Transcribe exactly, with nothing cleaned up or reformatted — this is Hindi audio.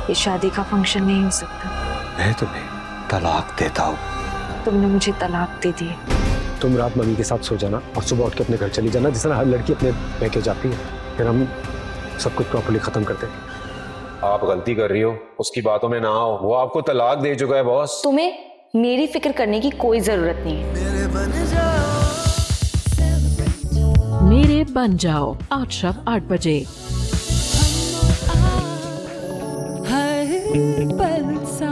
ये शादी का फंक्शन नहीं हो सकता। मैं तुम्हें तलाक देता हूँ। तुमने मुझे तलाक दे दी। तुम रात मम्मी के साथ सो जाना और सुबह उठ के अपने घर चली जाना, जिस तरह हर लड़की अपने पैके जाती है। फिर हम सब कुछ प्रॉपर्ली खत्म करते हैं। आप गलती कर रही हो, उसकी बातों में ना आओ। वो आपको तलाक दे चुका है बॉस। तुम्हें मेरी फिक्र करने की कोई जरूरत नहीं है। मेरे बन जाओ आज शाम आठ बजे। हर पल सा